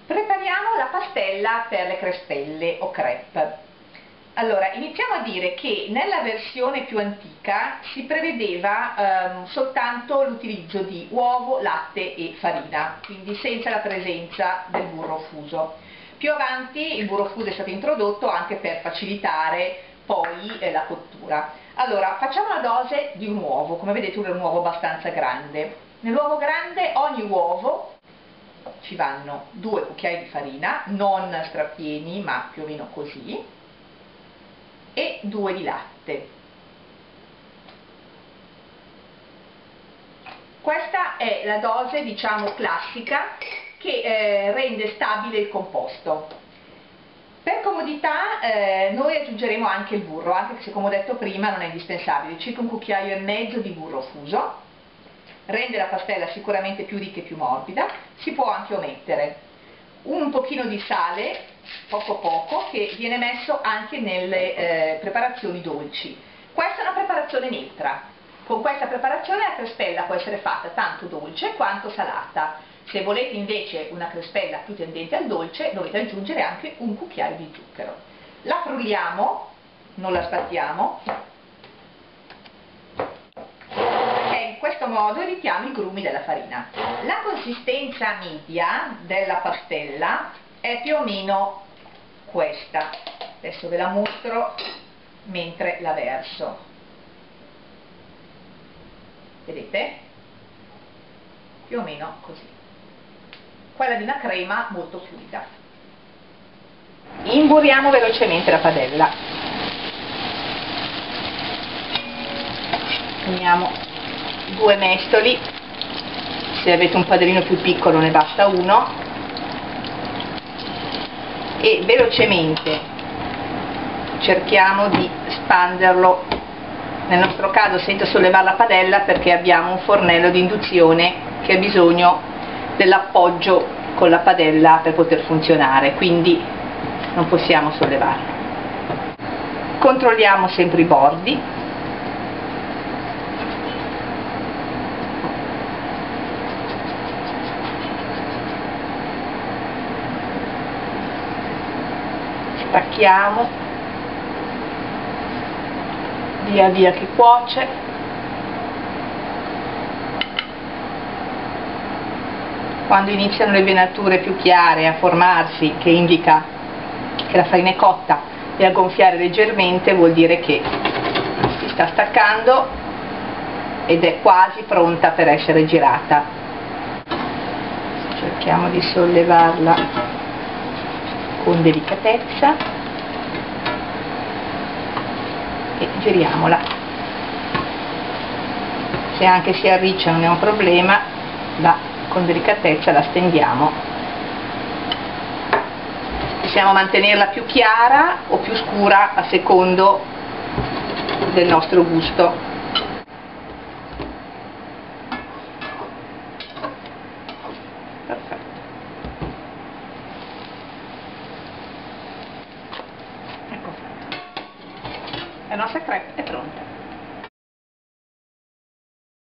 Prepariamo la pastella per le crespelle o crêpe. Allora, iniziamo a dire che nella versione più antica si prevedeva soltanto l'utilizzo di uovo, latte e farina, quindi senza la presenza del burro fuso. Più avanti il burro fuso è stato introdotto anche per facilitare poi la cottura. Allora, facciamo la dose di un uovo, come vedete un uovo abbastanza grande. Nell'uovo grande ogni uovo ci vanno 2 cucchiai di farina, non strapieni ma più o meno così, e 2 di latte. Questa è la dose, diciamo, classica che rende stabile il composto. Per comodità noi aggiungeremo anche il burro, anche se come ho detto prima non è indispensabile, circa 1,5 cucchiai di burro fuso. Rende la pastella sicuramente più ricca e più morbida. Si può anche omettere un pochino di sale, poco poco, che viene messo anche nelle preparazioni dolci. Questa è una preparazione neutra. Con questa preparazione la crespella può essere fatta tanto dolce quanto salata. Se volete invece una crespella più tendente al dolce dovete aggiungere anche 1 cucchiaio di zucchero. La frulliamo, non la sbattiamo, in questo modo evitiamo i grumi della farina. La consistenza media della pastella è più o meno questa. Adesso ve la mostro mentre la verso. Vedete? Più o meno così. Quella di una crema molto fluida. Imburiamo velocemente la padella. Prendiamo 2 mestoli, se avete un padellino più piccolo ne basta uno, e velocemente cerchiamo di spanderlo, nel nostro caso senza sollevare la padella perché abbiamo un fornello di induzione che ha bisogno dell'appoggio con la padella per poter funzionare, quindi non possiamo sollevarlo. Controlliamo sempre i bordi. Stacchiamo via via che cuoce. Quando iniziano le venature più chiare a formarsi, che indica che la farina è cotta, e a gonfiare leggermente, vuol dire che si sta staccando ed è quasi pronta per essere girata. Cerchiamo di sollevarla con delicatezza e giriamola. Se anche si arriccia non è un problema, con delicatezza la stendiamo. Possiamo mantenerla più chiara o più scura a secondo del nostro gusto. Perfetto. Ecco fatto. La nostra crêpe è pronta.